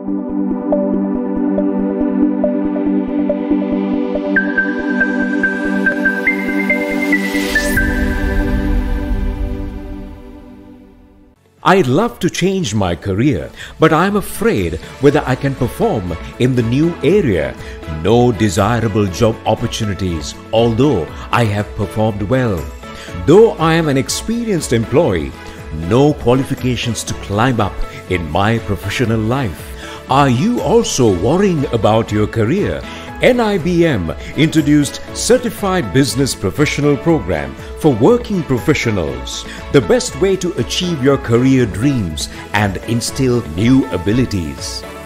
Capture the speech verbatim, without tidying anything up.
I'd love to change my career, but I'm afraid whether I can perform in the new area. No desirable job opportunities, although I have performed well. Though I am an experienced employee, no qualifications to climb up in my professional life. Are you also worrying about your career? N I B M introduced Certified Business Professional Program for working professionals, the best way to achieve your career dreams and instill new abilities.